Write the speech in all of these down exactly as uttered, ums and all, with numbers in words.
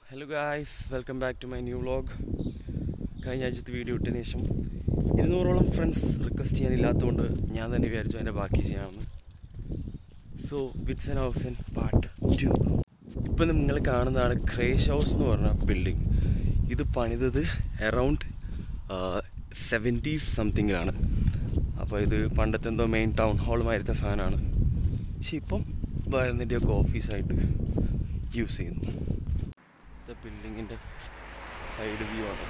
Hello guys, welcome back to my new vlog. കഴിഞ്ഞ ആഴ്ചത്തെ video ഇട്ടതിന് ശേഷം ഇരുന്നൂറോളം ഫ്രണ്ട്സ് റിക്വസ്റ്റ് ചെയ്യാനില്ലാത്തതുകൊണ്ട് ഞാൻ തന്നെ വിചാരിച്ചു അതിൻ്റെ ബാക്കി ചെയ്യാമെന്ന്. So wits and house and part two. ഇപ്പം നിങ്ങൾ കാണുന്നതാണ് ക്രേഷ് ഹൗസ് എന്ന് പറഞ്ഞ ബിൽഡിംഗ്. ഇത് പണിതത് അറൗണ്ട് സെവൻറ്റീസ് സംതിങ്ങിലാണ്. അപ്പോൾ ഇത് പണ്ടത്തെ എന്തോ മെയിൻ ടൗൺ ഹാൾ മാതിരത്തെ സാധനമാണ്. പക്ഷെ ഇപ്പം വരുന്നതിൻ്റെയൊക്കെ ഓഫീസായിട്ട് യൂസ് ചെയ്യുന്നു. ബിൽഡിങ്ങിൻ്റെ സൈഡ് വ്യൂ ആണ്.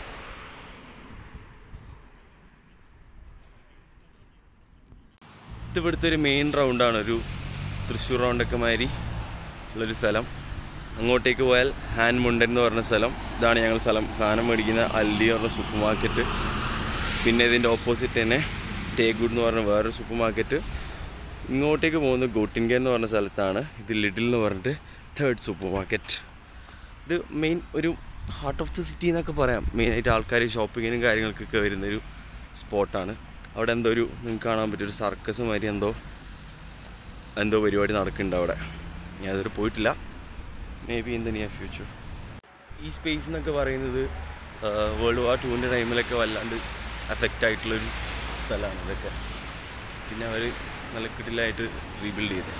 ഇത് ഇവിടുത്തെ ഒരു മെയിൻ റൗണ്ടാണ്, ഒരു തൃശ്ശൂർ റൗണ്ടൊക്കെ മാതിരി ഉള്ളൊരു സ്ഥലം. അങ്ങോട്ടേക്ക് പോയാൽ ഹാൻഡ് മുണ്ടൻ എന്ന് പറഞ്ഞ സ്ഥലം. ഇതാണ് ഞങ്ങൾ സ്ഥലം, സാധനം മേടിക്കുന്ന അല്ലി പറഞ്ഞ സൂപ്പർ മാർക്കറ്റ്. പിന്നെ ഇതിൻ്റെ ഓപ്പോസിറ്റ് തന്നെ ടേഗുഡ് എന്ന് പറഞ്ഞ വേറൊരു സൂപ്പർ മാർക്കറ്റ്. ഇങ്ങോട്ടേക്ക് പോകുന്നത് ഗോട്ടിൻകെ എന്ന് പറഞ്ഞ സ്ഥലത്താണ്. ഇത് ലിഡിൽ എന്ന് പറഞ്ഞിട്ട് തേർഡ് സൂപ്പർ മാർക്കറ്റ്. ഇത് മെയിൻ ഒരു ഹാർട്ട് ഓഫ് ദി സിറ്റി എന്നൊക്കെ പറയാം. മെയിനായിട്ട് ആൾക്കാർ ഷോപ്പിങ്ങിനും കാര്യങ്ങൾക്കൊക്കെ വരുന്നൊരു സ്പോട്ടാണ്. അവിടെ എന്തോ ഒരു നിങ്ങൾക്ക് കാണാൻ പറ്റിയൊരു സർക്കസ് മാതിരി എന്തോ എന്തോ പരിപാടി നടക്കുന്നുണ്ട് അവിടെ. ഞാൻ അതുവരെ പോയിട്ടില്ല. Maybe in the near future. ഈ സ്പേസ് എന്നൊക്കെ പറയുന്നത് വേൾഡ് വാർ ടൂവിൻ്റെ ടൈമിലൊക്കെ വല്ലാണ്ട് എഫക്റ്റ് ആയിട്ടുള്ളൊരു സ്ഥലമാണ് ഇതൊക്കെ. പിന്നെ അവർ നല്ല കിടിലായിട്ട് റീബിൽഡ് ചെയ്തത്.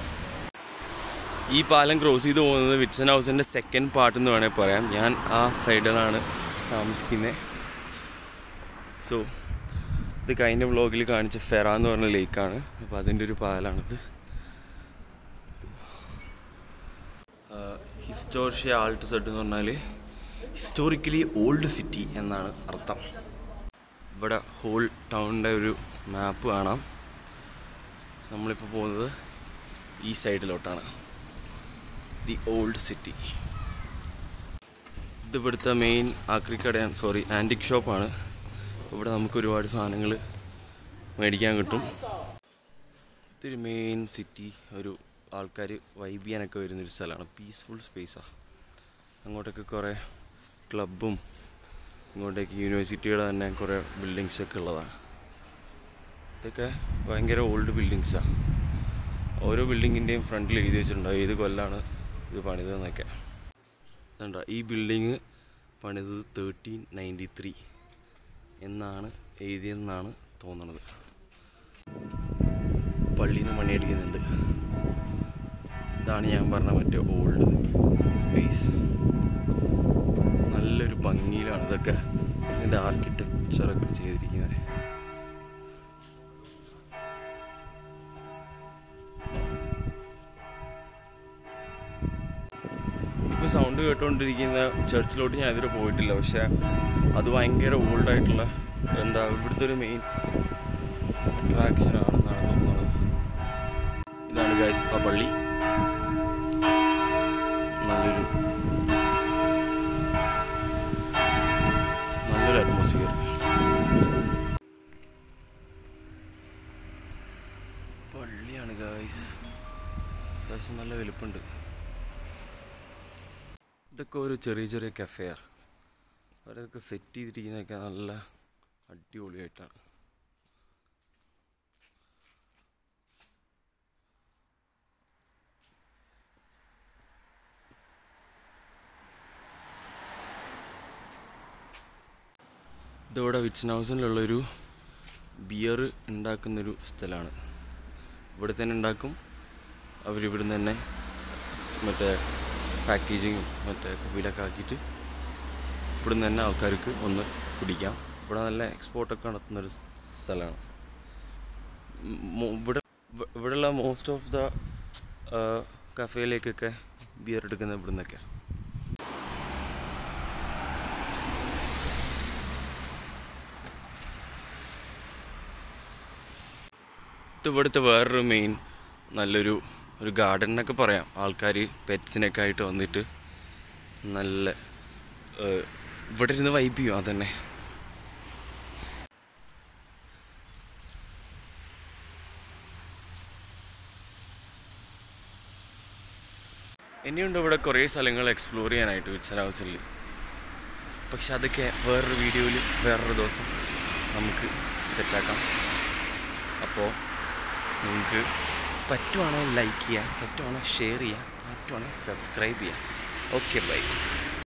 ഈ പാലം ക്രോസ് ചെയ്ത് പോകുന്നത് വിറ്റ്സ് ആൻഡ് ഹൗസിൻ്റെ സെക്കൻഡ് പാർട്ട് എന്ന് വേണമെങ്കിൽ പറയാം. ഞാൻ ആ സൈഡിലാണ് താമസിക്കുന്നത്. സോ ഇത് കഴിഞ്ഞ വ്ളോഗിൽ കാണിച്ച ഫെറ എന്ന് പറഞ്ഞ ലേക്കാണ്. അപ്പോൾ അതിൻ്റെ ഒരു പാലാണിത്. ഹിസ്റ്റോറിഷ്യ ആൾട്ട് സെഡ് എന്ന് പറഞ്ഞാൽ ഹിസ്റ്റോറിക്കലി ഓൾഡ് സിറ്റി എന്നാണ് അർത്ഥം. ഇവിടെ ഹോൾ ടൗണിൻ്റെ ഒരു മാപ്പ് കാണാം. നമ്മളിപ്പോൾ പോകുന്നത് ഈ സൈഡിലോട്ടാണ്, ദി ഓൾഡ് സിറ്റി. ഇത് ഇവിടുത്തെ മെയിൻ ആക്രിക്കടയാണ്, സോറി ആൻറ്റിക് ഷോപ്പാണ്. ഇവിടെ നമുക്ക് ഒരുപാട് സാധനങ്ങൾ മേടിക്കാൻ കിട്ടും. ഇതൊരു മെയിൻ സിറ്റി, ഒരു ആൾക്കാർ വൈബ് ചെയ്യാനൊക്കെ വരുന്നൊരു സ്ഥലമാണ്. പീസ്ഫുൾ സ്പേസാണ്. അങ്ങോട്ടൊക്കെ കുറേ ക്ലബ്ബും ഇങ്ങോട്ടേക്ക് യൂണിവേഴ്സിറ്റിയുടെ തന്നെ കുറേ ബിൽഡിങ്സൊക്കെ ഉള്ളതാണ്. ഇതൊക്കെ ഭയങ്കര ഓൾഡ് ബിൽഡിങ്സാണ്. ഓരോ ബിൽഡിങ്ങിൻ്റെയും ഫ്രണ്ടിൽ എഴുതി വെച്ചിട്ടുണ്ടാവും ഏത് കൊല്ലാണ് ഇത് പണിതെന്നൊക്കെ. അതുകൊണ്ടാ ഈ ബിൽഡിങ് പണിതത് തേർട്ടീൻ നയൻറ്റി ത്രീ എന്നാണ് എഴുതിയെന്നാണ് തോന്നുന്നത്. പള്ളിയിൽ നിന്ന് മണിയടിക്കുന്നുണ്ട്. ഇതാണ് ഞാൻ പറഞ്ഞ മറ്റേ ഓൾഡ് സ്പേസ്. നല്ലൊരു ഭംഗിയിലാണ് ഇതൊക്കെ ഇതിൻ്റെ ആർക്കിടെക്ചറൊക്കെ ചെയ്തിരിക്കുന്നത്. ഇപ്പോൾ സൗണ്ട് കേട്ടുകൊണ്ടിരിക്കുന്ന ചർച്ചിലോട്ട് ഞാൻ ഇതുവരെ പോയിട്ടില്ല. പക്ഷേ അത് ഭയങ്കര ഓൾഡായിട്ടുള്ള എന്താ ഇവിടുത്തെ ഒരു മെയിൻ അട്രാക്ഷനാണെന്നാണ് തോന്നുന്നത്. ഇതാണ് ഗൈസ് ആ പള്ളി. നല്ലൊരു നല്ലൊരു അറ്റ്മോസ്ഫിയർ. പള്ളിയാണ് ഗൈസ്, അത്യാവശ്യം നല്ല വലുപ്പമുണ്ട്. ഇതൊക്കെ ഒരു ചെറിയ ചെറിയ കഫേയാണ്. അവരൊക്കെ സെറ്റ് ചെയ്തിരിക്കുന്നതൊക്കെ നല്ല അടിപൊളിയായിട്ടാണ്. ഇതിവിടെ വിറ്റ്സ് ആൻഡ് ഹൗസിലുള്ളൊരു ബിയർ ഉണ്ടാക്കുന്നൊരു സ്ഥലമാണ്. ഇവിടെ തന്നെ ഉണ്ടാക്കും. അവരിവിടുന്ന് തന്നെ മറ്റേ പാക്കേജിങ് മറ്റേ കുപ്പിയിലൊക്കെ ആക്കിയിട്ട് ഇവിടുന്ന് തന്നെ ആൾക്കാർക്ക് ഒന്ന് കുടിക്കാം. ഇവിടെ നല്ല എക്സ്പോർട്ടൊക്കെ നടത്തുന്നൊരു സ്ഥലമാണ്. ഇവിടെ ഇവിടെയുള്ള മോസ്റ്റ് ഓഫ് ദ കഫേയിലേക്കൊക്കെ ബിയർ എടുക്കുന്നത് ഇവിടെ നിന്നൊക്കെ. ഇത് ഇവിടുത്തെ വേറൊരു മെയിൻ നല്ലൊരു ഒരു ഗാർഡൻ എന്നൊക്കെ പറയാം. ആൾക്കാർ പെറ്റ്സിനൊക്കെ ആയിട്ട് വന്നിട്ട് നല്ല ഇവിടെ ഇരുന്ന് വൈബ് ചെയ്യും. അതന്നെ ഇനിയുണ്ട് ഇവിടെ കുറേ സ്ഥലങ്ങൾ എക്സ്പ്ലോർ ചെയ്യാനായിട്ട് വിറ്റ്സ് ആൻഡ് ഹൗസിൽ. പക്ഷെ അതൊക്കെ വേറൊരു വീഡിയോയിൽ വേറൊരു ദിവസം നമുക്ക് സെറ്റാക്കാം. അപ്പോൾ നിങ്ങൾക്ക് പറ്റുവാണെങ്കിൽ ലൈക്ക് ചെയ്യുക, പറ്റുവാണെങ്കിൽ ഷെയർ ചെയ്യുക, പറ്റുവാണെങ്കിൽ സബ്സ്ക്രൈബ് ചെയ്യുക. Okay by.